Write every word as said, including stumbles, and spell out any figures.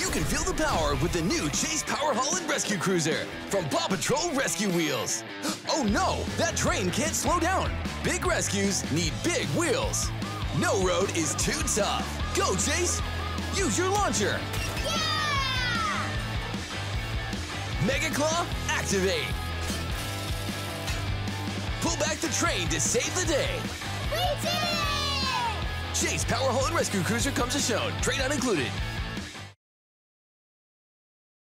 You can feel the power with the new Chase Power Holland Rescue Cruiser from Paw Patrol Rescue Wheels. Oh no, that train can't slow down. Big rescues need big wheels. No road is too tough. Go, Chase! Use your launcher. Yeah! Mega Claw, activate. Pull back the train to save the day. We did it! Chase Power Holland Rescue Cruiser comes as shown. Train not included.